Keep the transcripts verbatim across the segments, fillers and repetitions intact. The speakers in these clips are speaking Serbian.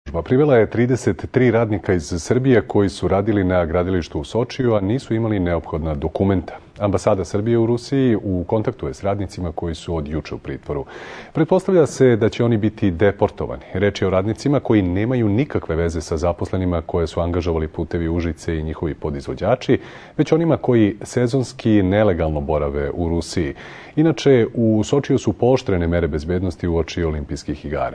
Privela je trideset tri radnika iz Srbije koji su radili na gradilištu u Sočiju, a nisu imali neophodna dokumenta. Ambasada Srbije u Rusiji u kontaktu je s radnicima koji su od juče u pritvoru. Pretpostavlja se da će oni biti deportovani. Reč je o radnicima koji nemaju nikakve veze sa zaposlenima koje su angažovali Putevi Užice i njihovi podizvođači, već onima koji sezonski nelegalno borave u Rusiji. Inače, u Sočiju su pooštrene mere bezbednosti uoči olimpijskih igara.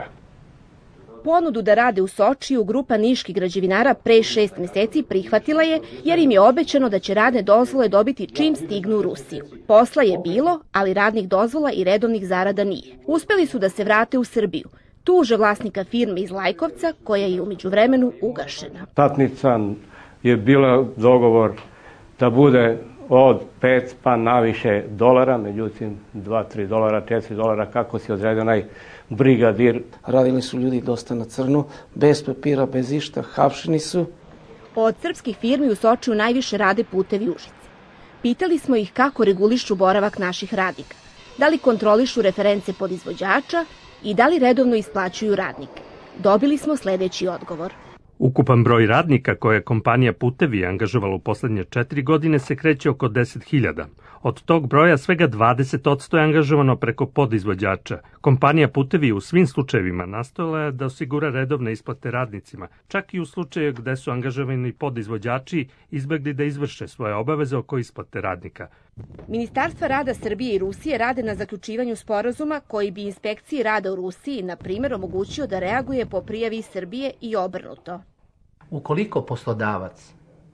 Ponudu da rade u Sočiju grupa niških građevinara pre šest meseci prihvatila je jer im je obećano da će radne dozvole dobiti čim stignu u Rusiju. Posla je bilo, ali radnih dozvola i redovnih zarada nije. Uspeli su da se vrate u Srbiju. Tuže vlasnika firme iz Lajkovca, koja je umeđu vremenu ugašena. Satnica je bila dogovor da bude od pet pa naviše dolara, međutim dva, tri dolara, četiri dolara, kako si odredio onaj brigadir. Radili su ljudi dosta na crno, bez papira, bez išta, hapšeni su. Od srpskih firmi u Sočiju najviše rade Putevi Užice. Pitali smo ih kako regulišu boravak naših radnika, da li kontrolišu reference podizvođača i da li redovno isplaćuju radnike. Dobili smo sledeći odgovor. Ukupan broj radnika koje je kompanija Putevi angažovala u poslednje četiri godine se kreće oko deset hiljada. Od tog broja svega dvadeset posto je angažovano preko podizvođača. Kompanija Putevi u svim slučajevima nastojala je da osigura redovne isplate radnicima, čak i u slučaju gde su angažovani podizvođači izbegli da izvrše svoje obaveze oko isplate radnika. Ministarstva rada Srbije i Rusije rade na zaključivanju sporazuma koji bi inspekciji rada u Rusiji, na primjer, omogućio da reaguje po prijavi iz Srbije i obrnuto. Ukoliko poslodavac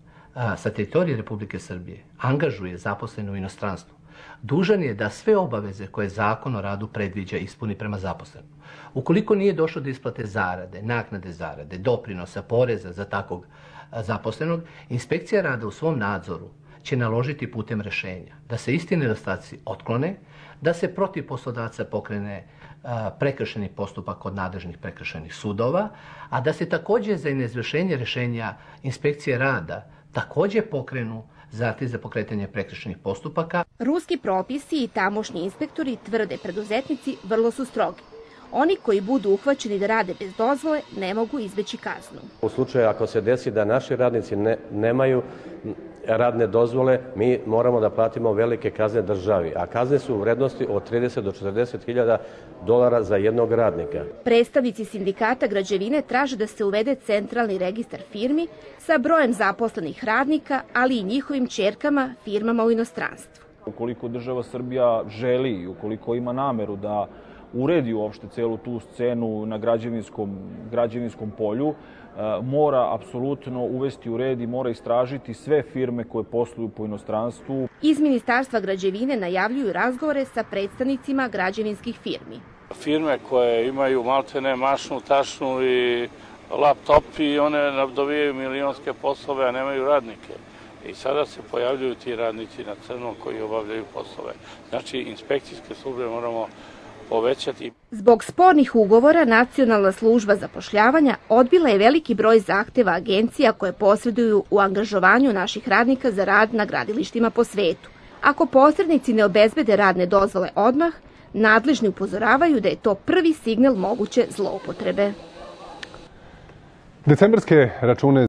a, sa teritorije Republike Srbije angažuje zaposlene u inostranstvu, dužan je da sve obaveze koje Zakon o radu predviđa ispuni prema zaposlenom. Ukoliko nije došlo do isplate zarade, naknade zarade, doprinosa, poreza za takvog a, zaposlenog, inspekcija rada u svom nadzoru će naložiti putem rešenja da se isti nedostaci otklone, da se protiv poslodavca pokrene a, prekršajni postupak kod nadležnih prekršajnih sudova, a da se takođe za neizvršenje rešenja inspekcije rada takođe pokrenu zahtev za pokretanje prekršajnih postupaka. Ruski propisi i tamošnji inspektori, tvrde preduzetnici, vrlo su strogi. Oni koji budu uhvaćeni da rade bez dozvole ne mogu izbeći kaznu. U slučaju ako se desi da naši radnici ne, nemaju radne dozvole, mi moramo da platimo velike kazne državi, a kazne su u vrednosti od trideset do četrdeset hiljada dolara za jednog radnika. Predstavnici sindikata građevine traže da se uvede centralni registar firmi sa brojem zaposlenih radnika, ali i njihovim ćerkama firmama u inostranstvu. Ukoliko država Srbija želi i ukoliko ima nameru da uredi uopšte celu tu scenu na građevinskom, građevinskom polju, mora apsolutno uvesti u red i mora istražiti sve firme koje posluju po inostranstvu. Iz Ministarstva građevine najavljuju razgovore sa predstavnicima građevinskih firmi. Firme koje imaju maltene mašnu, tašnu i laptop i one dobijaju milionske poslove, a nemaju radnike. I sada se pojavljuju ti radnici na crno koji obavljaju poslove. Znači, inspekcijske službe moramo povećati. Zbog spornih ugovora, Nacionalna služba zapošljavanja odbila je veliki broj zahteva agencija koje posreduju u angažovanju naših radnika za rad na gradilištima po svetu. Ako posrednici ne obezbede radne dozvole odmah, nadležni upozoravaju da je to prvi signal moguće zloupotrebe. Decembarske račune